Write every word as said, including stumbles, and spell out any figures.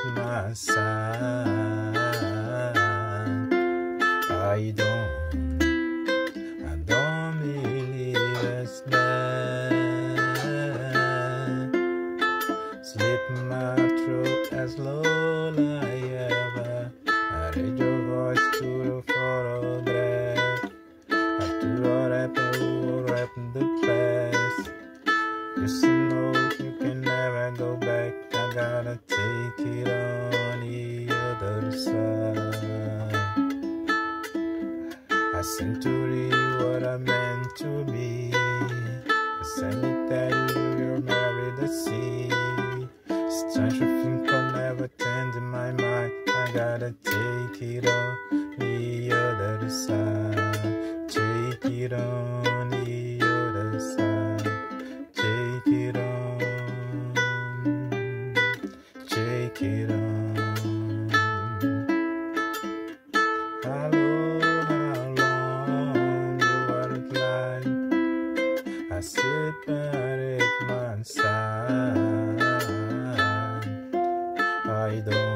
my side. I don't, I don't believe it's bad. Slip my throat as low I ever. I read your voice to the photograph. After all rap and who rap the past. Just to know you can never go back. I gotta take it on the other side. I sent to read what I meant to be. I sent it that you're married to see. Strange think I'll never change in my mind. I gotta take it on the other side. Take it on the other side. Take it on. Take it on. I separate my side. I don't